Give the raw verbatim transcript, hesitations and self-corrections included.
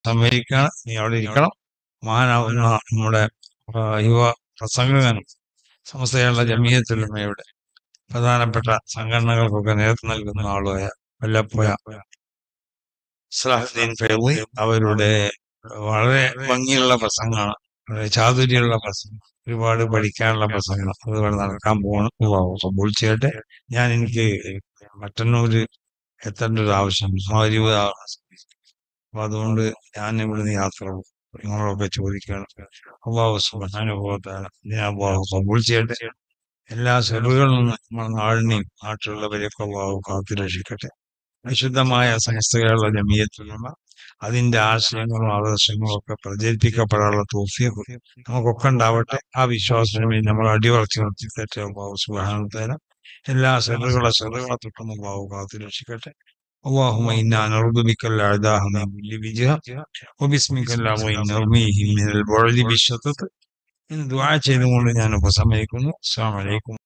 സമയിരിക്കാണ്, നീ അവിടെ ഇരിക്കണം. മഹാനാവുന്ന നമ്മുടെ യുവ പ്രസംഗകനും സമസ്ത കേരള ജമിയത്തുൽ ഉലമയുടെ പ്രധാനപ്പെട്ട സംഘടനകൾക്കൊക്കെ നേതൃത്വം നൽകുന്ന ആളുമായ വല്ലപ്പോയ സലാഹുദ്ദീൻ ഫൈളി അവരുടെ വളരെ ഭംഗിയുള്ള പ്രസംഗമാണ്, വളരെ ചാതുര്യമുള്ള പ്രസംഗം, ഒരുപാട് പഠിക്കാനുള്ള പ്രസംഗം അതുപോലെ നടക്കാൻ പോകണം. കബൂൾ ചെയ്യട്ടെ. ഞാൻ എനിക്ക് മറ്റന്നൂര് എത്തേണ്ട ഒരു ആവശ്യം ഇരുപത് അപ്പൊ അതുകൊണ്ട് ഞാൻ ഇവിടുന്ന് യാത്ര പോകും. നിങ്ങളൊക്കെ ചോദിക്കണം. അല്ലാഹു സുബ്ഹാനഹു വ തആല ഇതിനെ അല്ലാഹു കബൂൾ ചെയ്യട്ടെ. എല്ലാ ശറുകളിൽ നിന്നും നമ്മുടെ നാടിനെയും നാട്ടിലുള്ളവരെയൊക്കെ അല്ലാഹു കാത്തു രക്ഷിക്കട്ടെ. വിശുദ്ധമായ സമസ്ത കേരള ജമിയത്തുൽ ഉലമ അതിന്റെ ആശയങ്ങളും ആദർശങ്ങളും ഒക്കെ പ്രചരിപ്പിക്കപ്പെടാനുള്ള തൗഫീഖ് നമുക്കൊക്കെ ഉണ്ടാവട്ടെ. ആ വിശ്വാസത്തിന് നമ്മൾ അടിയുറച്ച് നിർത്തിത്തട്ടെ. അല്ലാഹു സുബ്ഹാനഹു വ തആല എല്ലാ ശറുകളെ ശറുകളെ തൊട്ടും അല്ലാഹു കാത്തു രക്ഷിക്കട്ടെ. اللهم إنا نعوذ بك الأعداء من كل وجهة وباسمك اللهم نرميهم من البعد بالشطط. ഇന്ന് ദുആ ചെയ്തുകൊണ്ട് ഞാൻ ഉപസംഹരിക്കുന്നു. അസ്സലാമു അലൈക്കും.